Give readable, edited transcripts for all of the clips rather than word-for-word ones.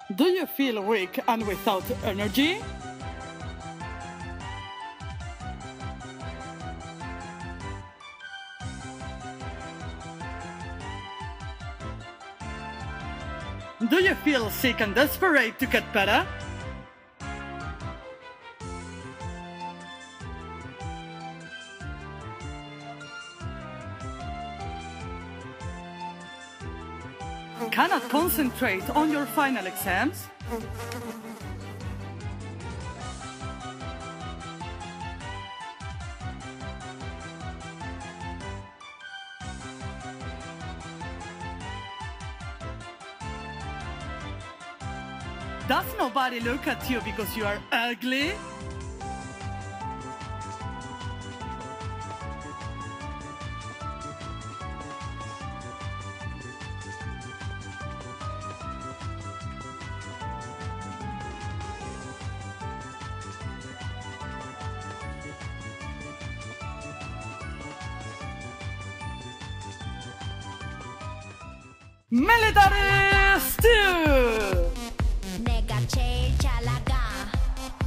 Do you feel weak and without energy? Do you feel sick and desperate to get better? Cannot concentrate on your final exams? Does nobody look at you because you are ugly? Military stew! 내가 제일 잘 나가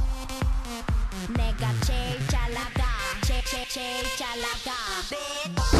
내가 제일 잘 나가 제일 잘 나가